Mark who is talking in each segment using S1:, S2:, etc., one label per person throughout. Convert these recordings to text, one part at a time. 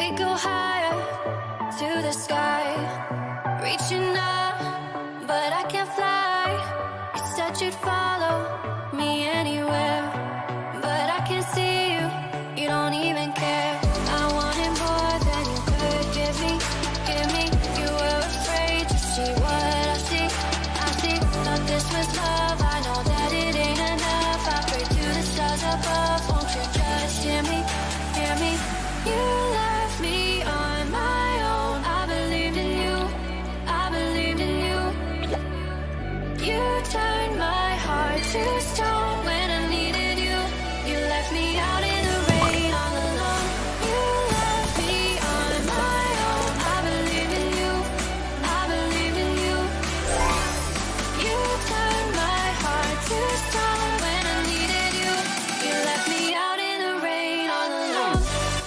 S1: go higher to the sky, reaching up, but I can't fly. You said you'd follow me anywhere, but I can't see you, you don't even care. I wanted more than you could give me, give me. You were afraid to see what I see, thought this was love. I know that it ain't enough. I pray to the stars above, won't you just hear me, hear me? You left me on my own. I believed in you, I believed in you. You turned my heart to stone when I needed you. You left me out in the rain all alone. You left me on my own. I believed in you, I believed in you. You turned my heart to stone when I needed you. You left me out in the rain all alone.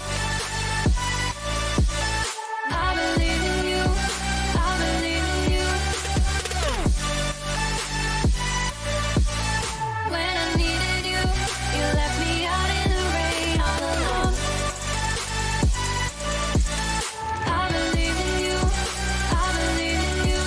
S1: I believe in you, I believe in you. When I needed you, you left me out in the rain all alone. I believe in you, I believe in you.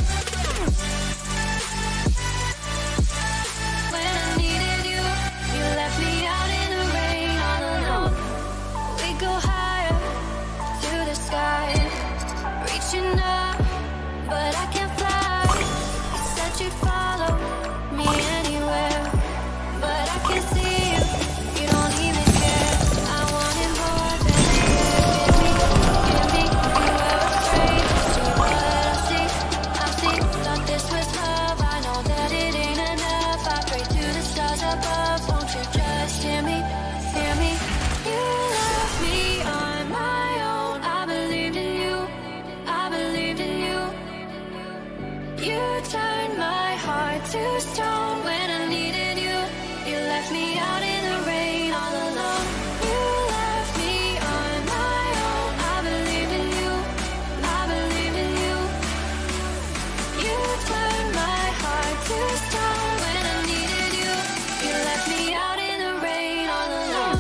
S1: When I needed you, you left me out in the rain all alone. We go higher to the sky, reaching up, but I can't fly. You said you'd follow me anywhere, but I can't see you, you don't even care. I wanted more than you could give me, You were afraid to see what I see, thought this was love. I know that it ain't enough. I pray to the stars above, won't you just hear me, hear me? You left me on my own. I believed in you, I believed in you. You turned my heart to stone when I needed you. You left me out in the rain all alone. You left me on my own. I believed in you, I believed in you. You turned my heart to stone when I needed you. You left me out in the rain all alone.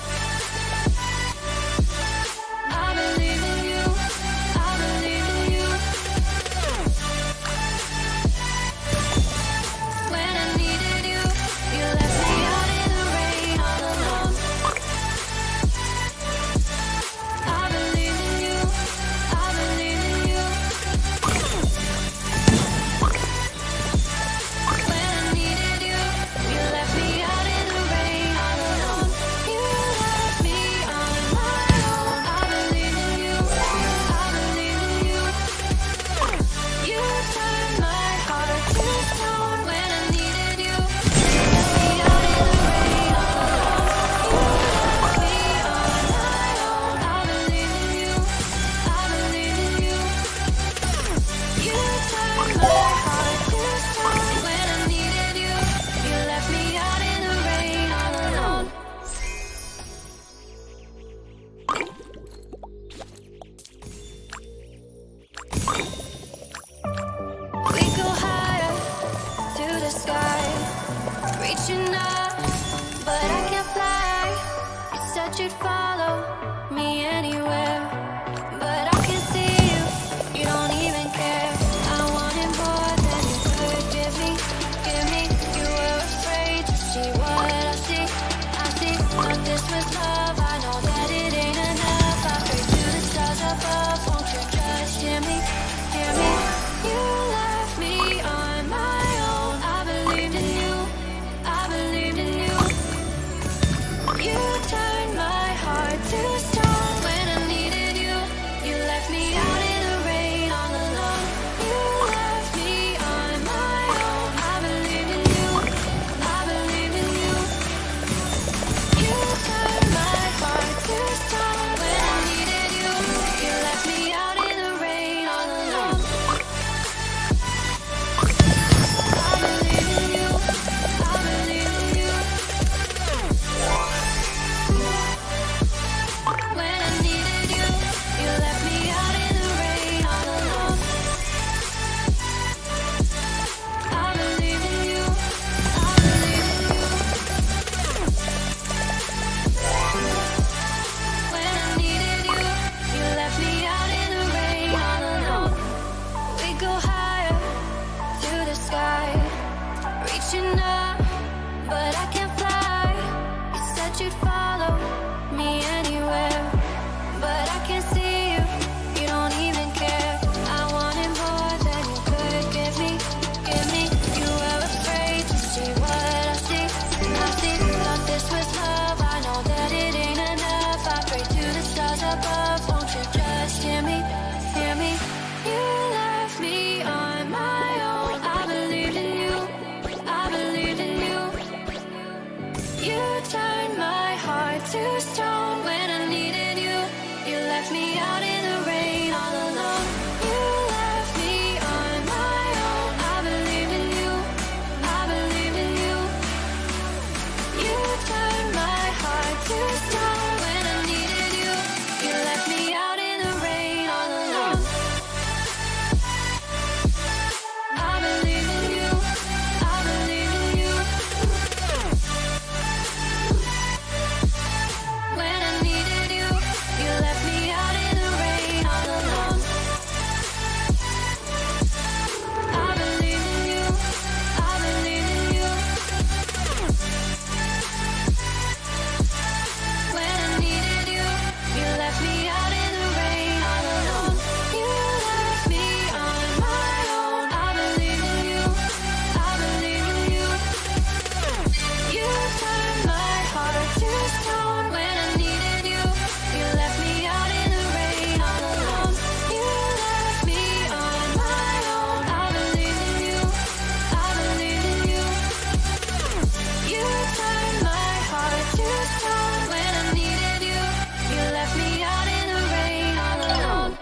S1: I believe in you, I believe in you. When I needed you, you left me out in the rain all alone. I believe in you, I believe in you. When I needed you, you left me out in the rain all alone. You left me on my own. I believe in you, I believe in you. You turned my heart to stone when I needed you. You left me out in the rain all alone. You left me on my own. I believe in you, I believe in you. You turned my heart to stone when I needed you. You left me out in the rain all alone. We go higher to the sky, reaching up, but I can't fly. You said you'd follow me anywhere, but I can't see you, you don't even care. I wanted more than you could give me, give me. You were afraid to see what I see, thought this was love. I know that it ain't enough. I pray to the stars above, won't you just hear me, hear me? You left me on my own. I believed in you, I believed in you. You turned my heart to stone when I needed you. You left me out in the rain all alone. You left me on my own. I believed in you, I believed in you. You turned my you'd follow me anywhere, but I can't see you, you don't even care. I wanted more than you could give me, give me. You were afraid to see what I see, I see. Thought this was love, I know that it ain't enough. I pray to the stars above, won't you just hear me, hear me? You left me on my own, I believed in you, I believed in you. You turned my heart to stone when I needed you. You left me out in the rain all alone. You left me on my own, I believed in you, I believed in you. You turned my heart to stone when I needed you. You left me out in the rain all alone. I believe in you, I believe in you. When I needed you, you left me out in the rain all alone. I believe in you, I believe in you. When I needed you, you left me out in the rain all alone. You left me on my own, I believe in you, I believe in you. You turned my heart to stone when I needed you. You left me out in the rain all alone. You left me on my own, I believe in you, I believe in you. You turned my heart to stone when I needed you. You left me out in the rain all alone.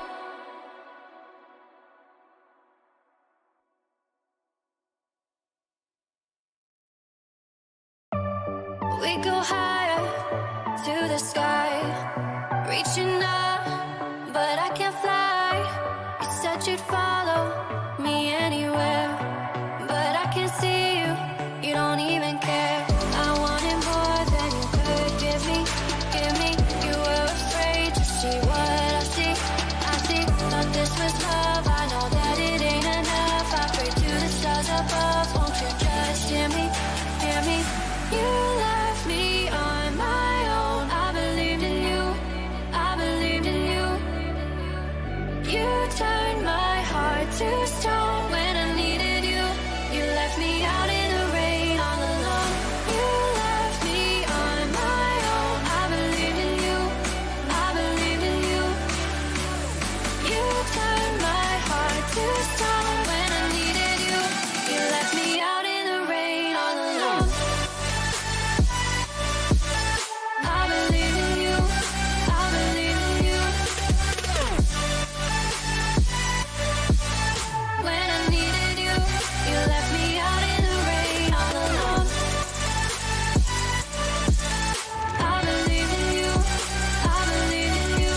S1: We go higher to the sky, reaching up, but I can't fly. You said you'd follow me anywhere, but I can't see you, you don't even care. I wanted more than you could give me, give me. You were afraid to see what I see, I see. Thought this was love, I know that it ain't enough. I pray to the stars above, won't you just hear me, hear me? You left me on my own, I believed in you, I believed in you. You turned my heart to stone when I needed you. You left me out in the rain all alone. You left me on my own, I believed in you, I believed in you. You turned my heart to stone when I needed you. You left me out in the rain all alone. I believe in you, I believe in you. When I needed you, you left me out in the rain all alone. I believe in you, I believe in you.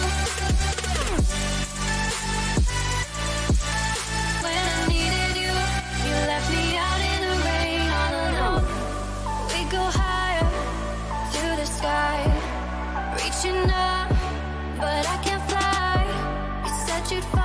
S1: When I needed you, you left me out in the rain all alone. We go higher to the sky, reaching up, but I can't fly. You said you'd